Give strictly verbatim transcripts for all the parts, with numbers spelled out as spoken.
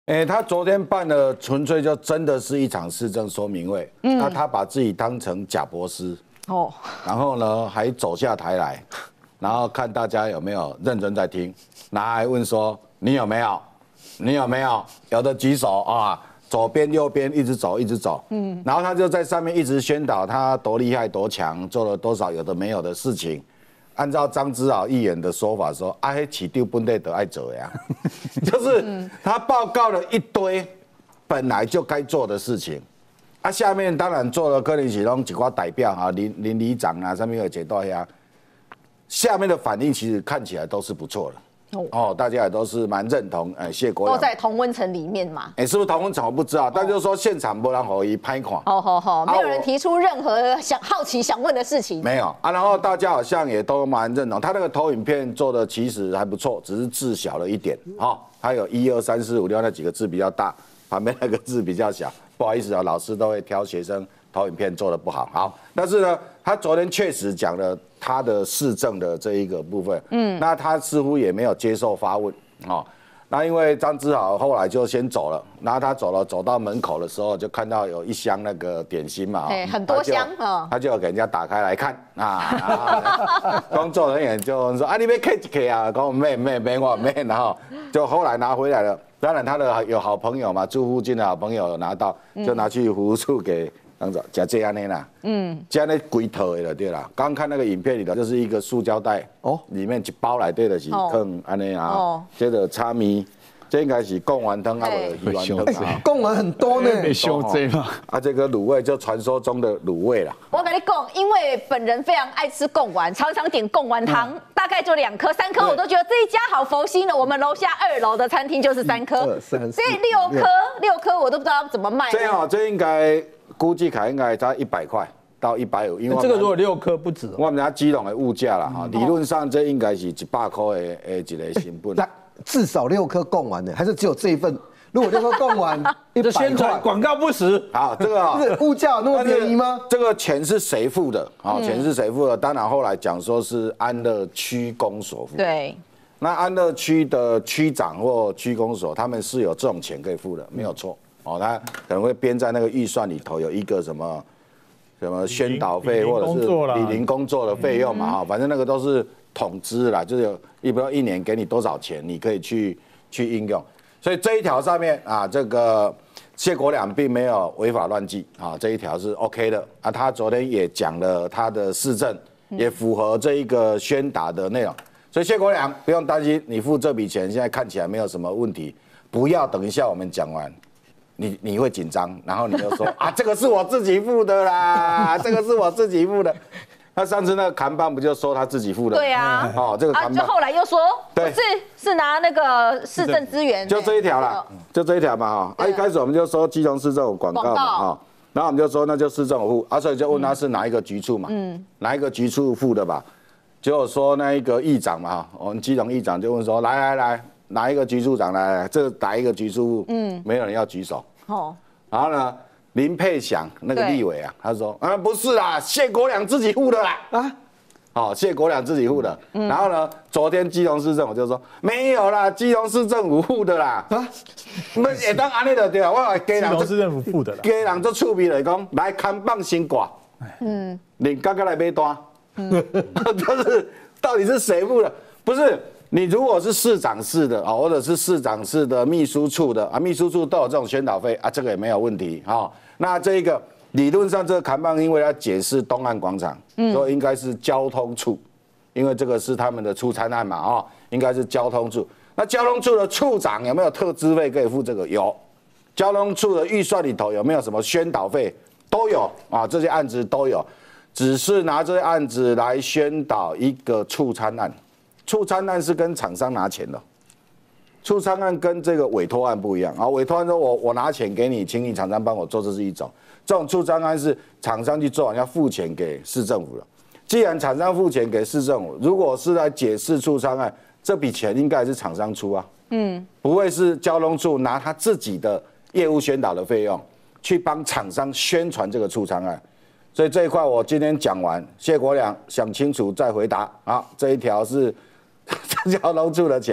哎，他昨天办的纯粹就真的是一场市政说明会，嗯，那他把自己当成贾博士，哦，然后呢还走下台来，然后看大家有没有认真在听，然后还问说你有没有，你有没有，有的举手啊，左边右边一直走一直走，嗯，然后他就在上面一直宣导他多厉害多强，做了多少有的没有的事情。按照张之豪议员的说法说，啊，迄市长本来就爱做呀，就是他报告了一堆本来就该做的事情，啊，下面当然做了可能是拢一寡代表啊，林林里长啊，上面有解到呀，下面的反应其实看起来都是不错的。哦，大家也都是蛮认同，哎，谢国良都在同温层里面嘛。 哎，是不是同温层我不知道，但就是说现场没人可以拍看。 哦好好，没有人提出任何想好奇想问的事情。 没有啊，然后大家好像也都蛮认同，他那个投影片做的其实还不错，只是字小了一点。好，还有一二三四五六那几个字比较大，旁边那个字比较小，不好意思啊，老师都会挑学生投影片做的不好。好，但是呢，他昨天确实讲了他的市政的这一个部分，嗯，那他似乎也没有接受发问，哦，那因为张之豪后来就先走了，然后他走了，走到门口的时候就看到有一箱那个点心嘛， 对，很多箱啊， 他就给人家打开来看啊，工作人员就说啊，你别 K 一 K 啊，讲没没没我没，然后就后来拿回来了，当然他的有好朋友嘛，住附近的好朋友有拿到，就拿去服务处给。当做假这样的啦，嗯，这样的规套的对啦。刚看那个影片里头，就是一个塑胶袋，哦，里面一包来对的是坑安尼啊，哦，接着叉米，这应该是贡丸汤啊，不是鱼丸汤啊。 贡丸很多呢， 被修这嘛。 啊，这个卤味就传说中的卤味啦。 我跟你讲，因为本人非常爱吃贡丸，常常点贡丸汤，大概就两颗、三颗，我都觉得这一家好佛心的。我们楼下二楼的餐厅就是三颗，所以六颗六颗我都不知道怎么卖。 这样，这应该。估计卡应该在一百块到一百五，因为这个如果六颗不止， 我们家基隆的物价啦哈，理论上这应该是一百块的的一个成本。 那至少六颗贡丸的，还是只有这一份？如果六颗贡丸，一百块， 广告不实。 好，这个不是物价有那么便宜吗？ 这个钱是谁付的？啊，钱是谁付的？当然后来讲说是安乐区公所付。 对。 那安乐区的区长或区公所，他们是有这种钱可以付的，没有错。哦，他可能会编在那个预算里头有一个什么什么宣导费或者是礼林工作的费用嘛，哈，反正那个都是统支啦，就是有一不知道一年给你多少钱，你可以去去应用。所以这一条上面啊，这个谢国良并没有违法乱纪啊，这一条是 OK 的啊。他昨天也讲了他的市政，也符合这一个宣达的内容，所以谢国良不用担心，你付这笔钱现在看起来没有什么问题，不要等一下我们讲完。你你会紧张，然后你就说啊，这个是我自己付的啦，这个是我自己付的。他上次那个扛棒不就说他自己付的？ 对啊， 哦，这个扛棒，就后来又说不是是拿那个市政资源， 就这一条啦，就这一条嘛哈。啊，一开始我们就说基隆市政府广告嘛哈，然后我们就说那就市政府付，啊，所以就问他是哪一个局处嘛，嗯，哪一个局处付的吧？结果说那一个议长嘛哈，我们基隆议长就问说，来来来。哪一个局处长来？这哪一个局处？嗯，没有人要举手。哦，然后呢，林佩祥那个立委啊，他说啊不是啦，谢国良自己付的啦。啊，好，谢国良自己付的。嗯、然后呢，昨天基隆市政府就说没有啦，基隆市政府付的啦。啊，那也当安尼就对了，我基隆市政府付的啦。 基人做趣味来讲，来扛棒先挂。嗯，你刚刚来买单。嗯，就是到底是谁付的？不是。你如果是市长室的啊，或者是市长室的秘书处的啊，秘书处都有这种宣导费啊，这个也没有问题哈。那这一个理论上这个扛棒因为要解释东岸广场，所以应该是交通处，因为这个是他们的出餐案嘛啊，应该是交通处。那交通处的处长有没有特支费可以付这个？有。交通处的预算里头有没有什么宣导费？都有啊，这些案子都有，只是拿这些案子来宣导一个促餐案。促餐案是跟厂商拿钱的，促餐案跟这个委托案不一样啊。委托案说我我拿钱给你，请你厂商帮我做，这是一种；这种促餐案是厂商去做完要付钱给市政府的。既然厂商付钱给市政府，如果是来解释促餐案，这笔钱应该是厂商出啊，嗯，不会是交通处拿他自己的业务宣导的费用去帮厂商宣传这个促餐案。所以这一块我今天讲完，谢国良想清楚再回答。好，这一条是交通处的钱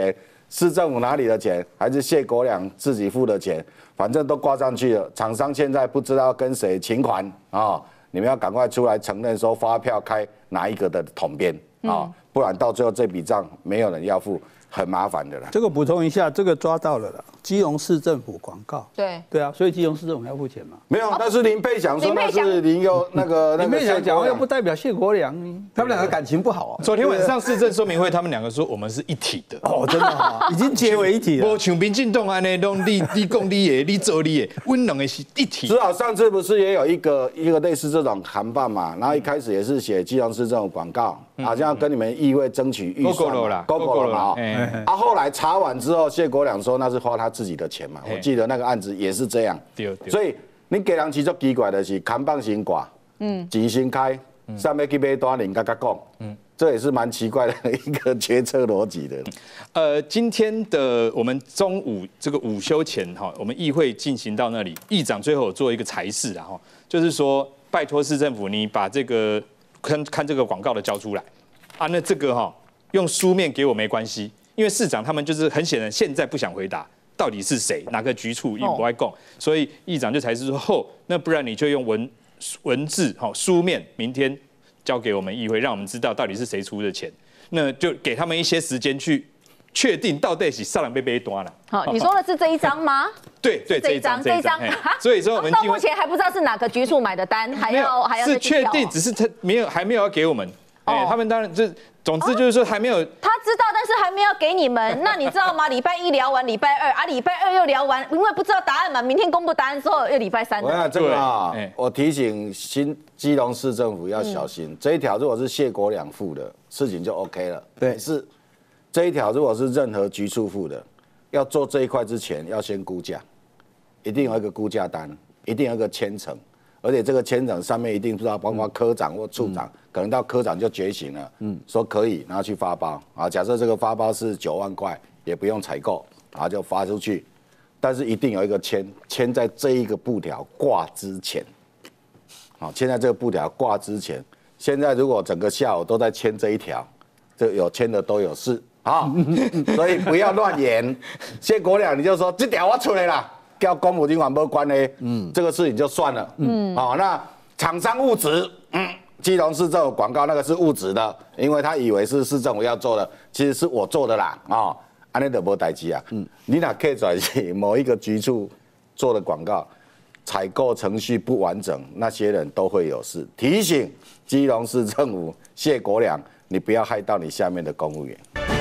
市政府哪里的钱，还是谢国良自己付的钱，反正都挂上去了。厂商现在不知道跟谁请款啊、哦，你们要赶快出来承认说发票开哪一个的统编啊、哦，不然到最后这笔账没有人要付。很麻烦的啦。 这个补充一下，这个抓到了啦。基隆市政府广告。 对。 对啊，所以基隆市政府要付钱嘛？ 没有，那是林佩祥说那是林佑那个林佩祥讲，又不代表谢国良， 他们两个感情不好啊。 昨天晚上市政说明会，他们两个说我们是一体的。 哦，真的啊，已经结为一体了。 我像民进党安尼，拢你你讲你的，你做你的，温两个是一体。 至少上次不是也有一个一个类似这种函办嘛，然后一开始也是写基隆市政府广告，好像要跟你们议会争取预算嘛，够够了嘛。啊，后来查完之后，谢国良说那是花他自己的钱嘛，我记得那个案子也是这样。所以你给人其实奇怪的是，看棒先挂，嗯，钱先开，上面去买单，人家家讲，嗯，这也是蛮奇怪的一个决策逻辑的。 呃，今天的我们中午这个午休前哈，我们议会进行到那里，议长最后有做一个裁示啊哈，就是说拜托市政府你把这个看看这个广告的交出来啊，那这个哈用书面给我没关系。因为市长他们就是很显然现在不想回答到底是谁哪个局处也不爱供，所以议长就才是说后，那不然你就用文文字好书面，明天交给我们议会，让我们知道到底是谁出的钱，那就给他们一些时间去确定到底是上人被被端了。 好，你说的是这一张吗？ 对对， 这一张这一张， 所以说我们到目前还不知道是哪个局处买的单，还要还要是确定，只是他没有还没有要给我们。哎，他们当然就，总之就是说还没有。 他知道，但是还没有给你们。那你知道吗？礼拜一聊完，礼拜二啊，礼拜二又聊完，因为不知道答案嘛。明天公布答案之后，又礼拜三。 我想这个啊，我提醒新基隆市政府要小心，这一条如果是谢国良付的，事情就 OK 了。对，是这一条如果是任何局处付的，要做这一块之前要先估价，一定有一个估价单，一定有一个签呈。而且这个签呈上面一定不知道，包括科长或处长，嗯、可能到科长就觉醒了，嗯，说可以，然后去发包啊。假设这个发包是九万块，也不用采购，然后就发出去，但是一定有一个签，签在这一个布条挂之前，好，签在这个布条挂之前。现在如果整个下午都在签这一条，这有签的都有事啊，所以不要乱演。谢国良你就说这条我出来了。叫公务机关没关呢，嗯，这个事情就算了，嗯，好、哦，那厂商误植，嗯，基隆市政府广告那个是误植的，因为他以为是市政府要做的，其实是我做的啦，啊、哦，安尼就无代志啊，嗯，你若客转是某一个局处做的广告，采购程序不完整，那些人都会有事。提醒基隆市政府谢国良，你不要害到你下面的公务员。